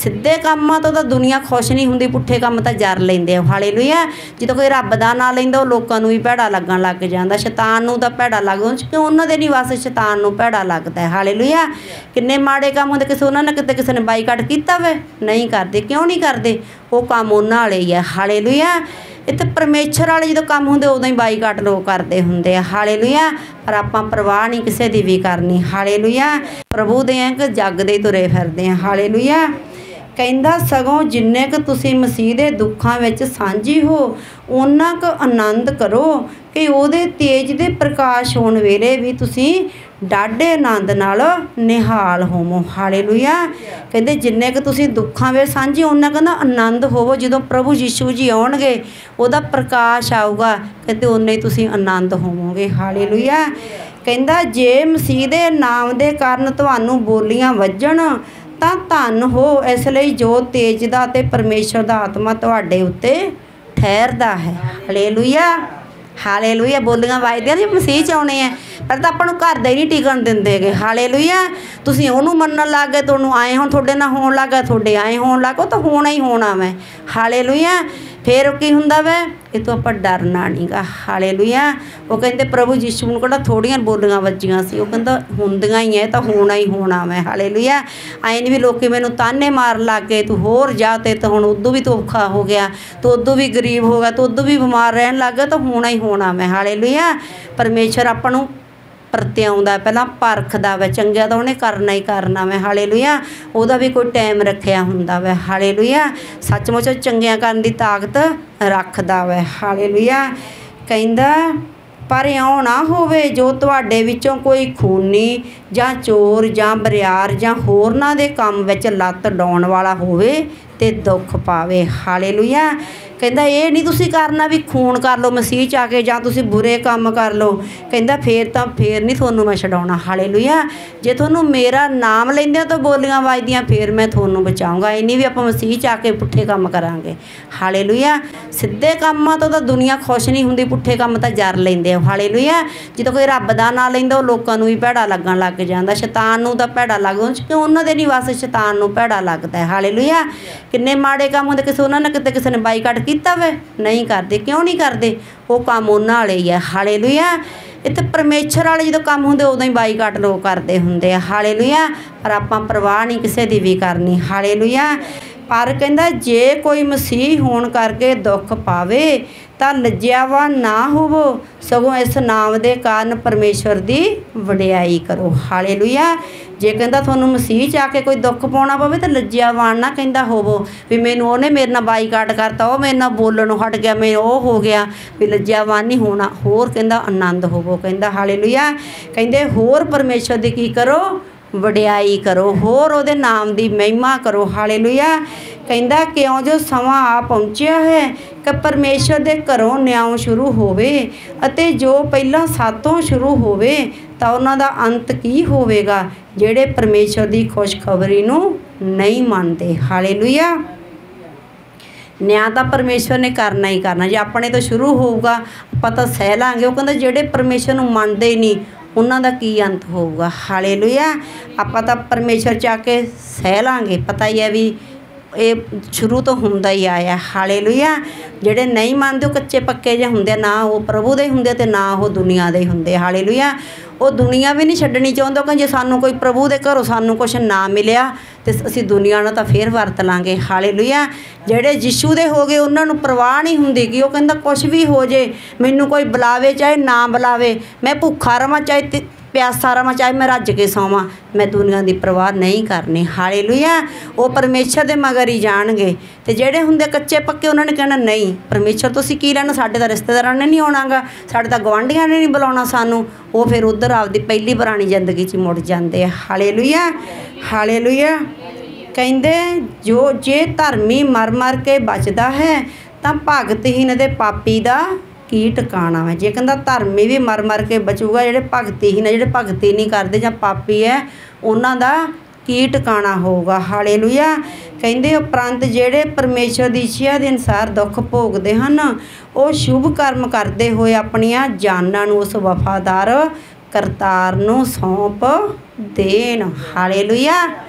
ਸਿੱਧੇ ਕੰਮਾਂ ਤੋਂ ਤਾਂ ਦੁਨੀਆ ਖੁਸ਼ ਨਹੀਂ ਹੁੰਦੀ, ਪੁੱਠੇ ਕੰਮ ਤਾਂ ਜਰ ਲੈਂਦੇ ਆ। ਹਾਲੇਲੂਇਆ। ਜਦੋਂ ਕੋਈ ਰੱਬ ਦਾ ਨਾਂ ਲੈਂਦਾ ਉਹ ਲੋਕਾਂ ਨੂੰ ਵੀ ਭੈੜਾ ਲੱਗਣ ਲੱਗ ਜਾਂਦਾ, ਸ਼ੈਤਾਨ ਨੂੰ ਤਾਂ ਭੈੜਾ ਲੱਗਦਾ, ਕਿਉਂ ਉਹਨਾਂ ਦੇ ਨਹੀਂ ਵਸ ਸ਼ੈਤਾਨ ਨੂੰ ਭੈੜਾ ਲੱਗਦਾ ਹੈ। ਹਾਲੇਲੂਇਆ। ਕਿੰਨੇ ਮਾੜੇ ਕੰਮ ਹੁੰਦੇ, ਕਿਸੇ ਉਹਨਾਂ ਨੇ ਕਿਤੇ ਕਿਸੇ ਨੇ ਬਾਈਕਾਟ ਕੀਤਾ ਵੇ, ਨਹੀਂ ਕਰਦੇ। ਕਿਉਂ ਨਹੀਂ ਕਰਦੇ? ਉਹ ਕੰਮ ਉਹਨਾਂ ਵਾਲੇ ਹੀ ਆ। ਹਾਲੇਲੂਇਆ। ਇੱਥੇ ਪਰਮੇਸ਼ਰ ਵਾਲੇ ਜਦੋਂ ਕੰਮ ਹੁੰਦੇ ਉਦੋਂ ਹੀ ਬਾਈਕਾਟ ਲੋਕ ਕਰਦੇ ਹੁੰਦੇ ਆ। ਹਾਲੇਲੂਇਆ। ਪਰ ਆਪਾਂ ਪਰਵਾਹ ਨਹੀਂ ਕਿਸੇ ਦੀ ਵੀ ਕਰਨੀ। ਹਾਲੇਲੂਇਆ। ਪ੍ਰਭੂ ਦੇ ਅੰਕ ਜਗਦੇ ਤੁਰੇ ਫਿਰਦੇ ਆ। ਹਾਲੇਲੂਇਆ। ਕਹਿੰਦਾ ਸਗੋਂ ਜਿੰਨੇ ਕੁ ਤੁਸੀਂ ਮਸੀਹ ਦੇ ਦੁੱਖਾਂ ਵਿੱਚ ਸਾਂਝੀ ਹੋ ਉਹਨਾਂ ਕੁ ਆਨੰਦ ਕਰੋ ਕਿ ਉਹਦੇ ਤੇਜ ਦੇ ਪ੍ਰਕਾਸ਼ ਹੋਣ ਵੇਲੇ ਵੀ ਤੁਸੀਂ ਡਾਢੇ ਆਨੰਦ ਨਾਲ ਨਿਹਾਲ ਹੋਵੋ। ਹਾਲੇਲੂਇਆ। ਕਹਿੰਦੇ ਜਿੰਨੇ ਕੁ ਤੁਸੀਂ ਦੁੱਖਾਂ ਵਿੱਚ ਸਾਂਝੇ ਉਹਨਾਂ ਕਹਿੰਦਾ ਆਨੰਦ ਹੋਵੋ, ਜਦੋਂ ਪ੍ਰਭੂ ਯੀਸ਼ੂ ਜੀ ਆਉਣਗੇ ਉਹਦਾ ਪ੍ਰਕਾਸ਼ ਆਊਗਾ, ਕਹਿੰਦੇ ਉਨੇ ਹੀ ਤੁਸੀਂ ਆਨੰਦ ਹੋਵੋਗੇ। ਹਾਲੇਲੂਇਆ। ਕਹਿੰਦਾ ਜੇ ਮਸੀਹ ਦੇ ਨਾਮ ਦੇ ਕਾਰਨ ਤੁਹਾਨੂੰ ਬੋਲੀਆਂ ਵੱਜਣ ਤਾਂ ਧੰਨ ਹੋ, ਇਸ ਲਈ ਜੋ ਤੇਜ ਦਾ ਅਤੇ ਪਰਮੇਸ਼ਰ ਦਾ ਆਤਮਾ ਤੁਹਾਡੇ ਉੱਤੇ ਠਹਿਰਦਾ ਹੈ। ਹਾਲੇਲੂਇਆ। ਹਾਲੇਲੂਇਆ। ਬੋਲੀਆਂ ਵੱਜਦੀਆਂ ਜੀ ਮਸੀਹ 'ਚ ਆਉਣੇ ਆ, ਪਰ ਤਾਂ ਆਪਾਂ ਨੂੰ ਘਰ ਦਾ ਹੀ ਨਹੀਂ ਟਿਕਣ ਦਿੰਦੇ ਗੇ। ਹਾਲੇਲੂਇਆ। ਤੁਸੀਂ ਉਹਨੂੰ ਮੰਨਣ ਲੱਗ ਗਏ, ਤੁਹਾਨੂੰ ਆਏ ਹੁਣ ਤੁਹਾਡੇ ਨਾਲ ਹੋਣ ਲੱਗ ਗਿਆ, ਤੁਹਾਡੇ ਆਏ ਹੋਣ ਲੱਗ ਗਏ, ਉਹ ਤਾਂ ਹੋਣਾ ਹੀ ਹੋਣਾ ਮੈਂ। ਹਾਲੇਲੂਇਆ। ਫਿਰ ਕੀ ਹੁੰਦਾ ਵੈ? ਇਹ ਤੋਂ ਆਪਾਂ ਡਰਨਾ ਨਹੀਂ ਗਾ। ਹਾਲੇਲੂਇਆ। ਉਹ ਕਹਿੰਦੇ ਪ੍ਰਭੂ ਯੀਸ਼ੂ ਨੂੰ ਕਿਹੜਾ ਥੋੜ੍ਹੀਆਂ ਬੋਲੀਆਂ ਵੱਜੀਆਂ ਸੀ, ਉਹ ਕਹਿੰਦਾ ਹੁੰਦੀਆਂ ਹੀ ਹੈ, ਤਾਂ ਹੋਣਾ ਹੀ ਹੋਣਾ ਮੈਂ। ਹਾਲੇਲੂਇਆ। ਐਂ ਨਹੀਂ ਵੀ ਲੋਕ ਮੈਨੂੰ ਤਾਨੇ ਮਾਰ ਲੱਗ ਗਏ, ਤੂੰ ਹੋਰ ਜਾ, ਤੇ ਤਾਂ ਹੁਣ ਉਦੋਂ ਵੀ ਤੂੰ ਔਖਾ ਹੋ ਗਿਆ, ਤੂੰ ਉਦੋਂ ਵੀ ਗਰੀਬ ਹੋ ਗਿਆ, ਤੂੰ ਉਦੋਂ ਵੀ ਬਿਮਾਰ ਰਹਿਣ ਲੱਗ ਗਿਆ, ਤਾਂ ਹੋਣਾ ਹੀ ਹੋਣਾ ਮੈਂ। ਹਾਲੇਲੂਇਆ। ਪਰਮੇਸ਼ਰ ਆਪਾਂ ਨੂੰ ਪਰਤਿਆਉਂਦਾ, ਪਹਿਲਾਂ ਪਰਖਦਾ ਵਾ, ਚੰਗਿਆ ਤਾਂ ਉਹਨੇ ਕਰਨਾ ਹੀ ਕਰਨਾ ਵਾ। ਹਾਲੇਲੂਇਆ। ਉਹਦਾ ਵੀ ਕੋਈ ਟਾਈਮ ਰੱਖਿਆ ਹੁੰਦਾ ਵਾ। ਹਾਲੇਲੂਇਆ। ਸੱਚਮੁੱਚ ਚੰਗਿਆਂ ਕਰਨ ਦੀ ਤਾਕਤ ਰੱਖਦਾ ਵਾ। ਹਾਲੇਲੂਇਆ। ਕਹਿੰਦਾ ਪਰ ਇਉਂ ਨਾ ਹੋਵੇ ਜੋ ਤੁਹਾਡੇ ਵਿੱਚੋਂ ਕੋਈ ਖੂਨੀ ਜਾਂ ਚੋਰ ਜਾਂ ਬਰਿਆਰ ਜਾਂ ਹੋਰਨਾਂ ਦੇ ਕੰਮ ਵਿੱਚ ਲੱਤ ਡਾਉਣ ਵਾਲਾ ਹੋਵੇ ਅਤੇ ਦੁੱਖ ਪਾਵੇ। ਹਾਲੇਲੂਇਆ। ਕਹਿੰਦਾ ਇਹ ਨਹੀਂ ਤੁਸੀਂ ਕਰਨਾ ਵੀ ਖੂਨ ਕਰ ਲਓ ਮਸੀਹ 'ਚ ਆ ਕੇ, ਜਾਂ ਤੁਸੀਂ ਬੁਰੇ ਕੰਮ ਕਰ ਲਓ। ਕਹਿੰਦਾ ਫੇਰ ਨਹੀਂ ਤੁਹਾਨੂੰ ਮੈਂ ਛਡਾਉਣਾ। ਹਾਲੇਲੂਇਆ। ਜੇ ਤੁਹਾਨੂੰ ਮੇਰਾ ਨਾਮ ਲੈਂਦੇ ਤਾਂ ਬੋਲੀਆਂ ਵੱਜਦੀਆਂ, ਫੇਰ ਮੈਂ ਤੁਹਾਨੂੰ ਬਚਾਊਂਗਾ। ਇਹ ਨਹੀਂ ਵੀ ਆਪਾਂ ਮਸੀਹ 'ਚ ਆ ਕੇ ਪੁੱਠੇ ਕੰਮ ਕਰਾਂਗੇ। ਹਾਲੇਲੂਇਆ। ਸਿੱਧੇ ਕੰਮਾਂ ਤੋਂ ਤਾਂ ਦੁਨੀਆ ਖੁਸ਼ ਨਹੀਂ ਹੁੰਦੀ, ਪੁੱਠੇ ਕੰਮ ਤਾਂ ਜਰ ਲੈਂਦੇ ਆ। ਹਾਲੇਲੂਇਆ। ਜਦੋਂ ਕੋਈ ਰੱਬ ਦਾ ਨਾਂ ਲੈਂਦਾ ਉਹ ਲੋਕਾਂ ਨੂੰ ਵੀ ਭੈੜਾ ਲੱਗਣ ਲੱਗ ਜਾਂਦਾ, ਸ਼ੈਤਾਨ ਨੂੰ ਤਾਂ ਭੈੜਾ ਲੱਗਦਾ, ਕਿਉਂ ਉਹਨਾਂ ਦੇ ਨਹੀਂ ਵਸ ਸ਼ੈਤਾਨ ਨੂੰ ਭੈੜਾ ਲੱਗਦਾ ਹੈ। ਹਾਲੇਲੂਇਆ। ਕਿੰਨੇ ਮਾੜੇ ਕੰਮ ਹੁੰਦੇ, ਕਿਸੇ ਉਹਨਾਂ ਨੇ ਕਿਤੇ ਕਿਸੇ ਨੇ ਬਾਈਕਾਟ ਕੀਤਾ ਵੇ, ਨਹੀਂ ਕਰਦੇ। ਕਿਉਂ ਨਹੀਂ ਕਰਦੇ? ਉਹ ਕੰਮ ਉਹਨਾਂ ਵਾਲੇ ਹੀ ਆ। ਹਾਲੇਲੂਇਆ। ਇੱਥੇ ਪਰਮੇਸ਼ਰ ਵਾਲੇ ਜਦੋਂ ਕੰਮ ਹੁੰਦੇ ਉਦੋਂ ਹੀ ਬਾਈਕਾਟ ਲੋਕ ਕਰਦੇ ਹੁੰਦੇ ਆ। ਹਾਲੇਲੂਇਆ। ਪਰ ਆਪਾਂ ਪਰਵਾਹ ਨਹੀਂ ਕਿਸੇ ਦੀ ਵੀ ਕਰਨੀ। ਹਾਲੇਲੂਇਆ। ਪਰ ਕਹਿੰਦਾ ਜੇ ਕੋਈ ਮਸੀਹ ਹੋਣ ਕਰਕੇ ਦੁੱਖ ਪਾਵੇ ਤਾਂ ਲੱਜਿਆਵਾਨ ਨਾ ਹੋਵੋ, ਸਗੋਂ ਇਸ ਨਾਮ ਦੇ ਕਾਰਨ ਪਰਮੇਸ਼ਰ ਦੀ ਵਡਿਆਈ ਕਰੋ। ਹਾਲੇਲੂਇਆ। ਜੇ ਕਹਿੰਦਾ ਤੁਹਾਨੂੰ ਮਸੀਹ 'ਚ ਆ ਕੇ ਕੋਈ ਦੁੱਖ ਪਾਉਣਾ ਪਵੇ ਤਾਂ ਲੱਜਿਆਵਾਨ ਨਾ ਕਹਿੰਦਾ ਹੋਵੋ ਵੀ ਮੈਨੂੰ ਉਹਨੇ ਮੇਰੇ ਨਾਲ ਬਾਈਕਾਟ ਕਰਤਾ, ਉਹ ਮੇਰੇ ਨਾਲ ਬੋਲਣੋਂ ਹਟ ਗਿਆ, ਮੈਂ ਉਹ ਹੋ ਗਿਆ, ਵੀ ਲੱਜਿਆਵਾਨ ਨਹੀਂ ਹੋਣਾ। ਹੋਰ ਕਹਿੰਦਾ ਆਨੰਦ ਹੋਵੋ। ਕਹਿੰਦਾ ਹਾਲੇਲੂਇਆ। ਕਹਿੰਦੇ ਹੋਰ ਪਰਮੇਸ਼ਰ ਦੀ ਕੀ ਕਰੋ? ਵਡਿਆਈ ਕਰੋ, ਹੋਰ ਉਹਦੇ ਨਾਮ ਦੀ ਮਹਿਮਾ ਕਰੋ। ਹਾਲੇਲੂਇਆ। ਕਹਿੰਦਾ ਕਿਉਂ ਜੋ ਸਮਾਂ ਆ ਪਹੁੰਚਿਆ ਹੈ ਕਿ ਪਰਮੇਸ਼ਰ ਦੇ ਘਰੋਂ ਨਿਆਂ ਸ਼ੁਰੂ ਹੋਵੇ, ਅਤੇ ਜੋ ਪਹਿਲਾਂ ਸਾਤੋਂ ਸ਼ੁਰੂ ਹੋਵੇ ਤਾਂ ਉਹਨਾਂ ਦਾ ਅੰਤ ਕੀ ਹੋਵੇਗਾ, ਜਿਹੜੇ ਪਰਮੇਸ਼ਰ ਦੀ ਖੁਸ਼ਖਬਰੀ ਨੂੰ ਨਹੀਂ ਮੰਨਦੇ। ਹਾਲੇਲੂਇਆ। ਨਿਆਂ ਤਾਂ ਪਰਮੇਸ਼ਰ ਨੇ ਕਰਨਾ ਹੀ ਕਰਨਾ, ਜੇ ਆਪਣੇ ਤੋਂ ਸ਼ੁਰੂ ਹੋਊਗਾ ਆਪਾਂ ਤਾਂ ਸਹਿ ਲਾਂਗੇ। ਉਹ ਕਹਿੰਦਾ ਜਿਹੜੇ ਪਰਮੇਸ਼ਰ ਨੂੰ ਮੰਨਦੇ ਹੀ ਨਹੀਂ ਉਹਨਾਂ ਦਾ ਕੀ ਅੰਤ ਹੋਊਗਾ। ਹਾਲੇਲੂਇਆ। ਆਪਾਂ ਤਾਂ ਪਰਮੇਸ਼ਰ 'ਚ ਆ ਕੇ ਸਹਿ ਲਾਂਗੇ, ਪਤਾ ਹੀ ਹੈ ਵੀ ਇਹ ਸ਼ੁਰੂ ਤੋਂ ਹੁੰਦਾ ਹੀ ਆਇਆ। ਹਾਲੇਲੂਇਆ। ਜਿਹੜੇ ਨਹੀਂ ਮੰਨਦੇ ਉਹ ਕੱਚੇ ਪੱਕੇ ਜਿਹੇ ਹੁੰਦੇ, ਨਾ ਉਹ ਪ੍ਰਭੂ ਦੇ ਹੁੰਦੇ ਅਤੇ ਨਾ ਉਹ ਦੁਨੀਆ ਦੇ ਹੁੰਦੇ। ਹਾਲੇਲੂਇਆ। ਉਹ ਦੁਨੀਆ ਵੀ ਨਹੀਂ ਛੱਡਣੀ ਚਾਹੁੰਦਾ, ਕਿ ਜੇ ਸਾਨੂੰ ਕੋਈ ਪ੍ਰਭੂ ਦੇ ਘਰੋਂ ਸਾਨੂੰ ਕੁਛ ਨਾ ਮਿਲਿਆ ਅਤੇ ਅਸੀਂ ਦੁਨੀਆ ਨਾਲ ਤਾਂ ਫੇਰ ਵਰਤ ਲਾਂਗੇ। ਹਾਲੇਲੂਇਆ। ਜਿਹੜੇ ਯੀਸ਼ੂ ਦੇ ਹੋ ਗਏ ਉਹਨਾਂ ਨੂੰ ਪਰਵਾਹ ਨਹੀਂ ਹੁੰਦੀ, ਕਿ ਉਹ ਕਹਿੰਦਾ ਕੁਛ ਵੀ ਹੋ ਜੇ, ਮੈਨੂੰ ਕੋਈ ਬੁਲਾਵੇ ਚਾਹੇ ਨਾ ਬੁਲਾਵੇ, ਮੈਂ ਭੁੱਖਾ ਰਵਾਂ ਚਾਹੇ ਪਿਆਸਾ ਰਵਾਂ, ਚਾਹੇ ਮੈਂ ਰੱਜ ਕੇ ਸੌਵਾਂ, ਮੈਂ ਦੁਨੀਆ ਦੀ ਪਰਵਾਹ ਨਹੀਂ ਕਰਨੀ। ਹਾਲੇਲੂਇਆ। ਉਹ ਪਰਮੇਸ਼ਰ ਦੇ ਮਗਰ ਹੀ ਜਾਣਗੇ। ਅਤੇ ਜਿਹੜੇ ਹੁੰਦੇ ਕੱਚੇ ਪੱਕੇ ਉਹਨਾਂ ਨੇ ਕਹਿਣਾ ਨਹੀਂ ਪਰਮੇਸ਼ਰ ਤੁਸੀਂ ਕੀ ਲੈਣਾ, ਸਾਡੇ ਤਾਂ ਰਿਸ਼ਤੇਦਾਰਾਂ ਨੇ ਨਹੀਂ ਆਉਣਾ ਗਾ, ਸਾਡੇ ਤਾਂ ਗੁਆਂਢੀਆਂ ਨੇ ਨਹੀਂ ਬੁਲਾਉਣਾ ਸਾਨੂੰ। ਉਹ ਫਿਰ ਉੱਧਰ ਆਪਦੀ ਪਹਿਲੀ ਪੁਰਾਣੀ ਜ਼ਿੰਦਗੀ 'ਚ ਮੁੜ ਜਾਂਦੇ ਆ। ਹਾਲੇਲੂਇਆ। ਹਾਲੇਲੂਇਆ। ਕਹਿੰਦੇ ਜੇ ਧਰਮੀ ਮਰ ਕੇ ਬਚਦਾ ਹੈ ਤਾਂ ਭਗਤਹੀਨ ਅਤੇ ਪਾਪੀ ਦਾ ਕੀ ਟਿਕਾਣਾ ਹੈ। ਜੇ ਕਹਿੰਦਾ ਧਰਮੀ ਵੀ ਮਰ ਕੇ ਬਚੂਗਾ, ਜਿਹੜੇ ਭਗਤੀਹੀਨ ਜਿਹੜੇ ਭਗਤੀ ਨਹੀਂ ਕਰਦੇ ਜਾਂ ਪਾਪੀ ਹੈ ਉਹਨਾਂ ਦਾ ਕੀ ਟਿਕਾਣਾ ਹੋਊਗਾ। ਹਾਲੇਲੂਇਆ। ਕਹਿੰਦੇ ਉਪਰੰਤ ਜਿਹੜੇ ਪਰਮੇਸ਼ਰ ਦੀ ਇੱਛਾ ਦੇ ਅਨੁਸਾਰ ਦੁੱਖ ਭੋਗਦੇ ਹਨ ਉਹ ਸ਼ੁਭ ਕਰਮ ਕਰਦੇ ਹੋਏ ਆਪਣੀਆਂ ਜਾਨਾਂ ਨੂੰ ਉਸ ਵਫਾਦਾਰ ਕਰਤਾਰ ਨੂੰ ਸੌਂਪ ਦੇਣ। ਹਾਲੇਲੂਇਆ।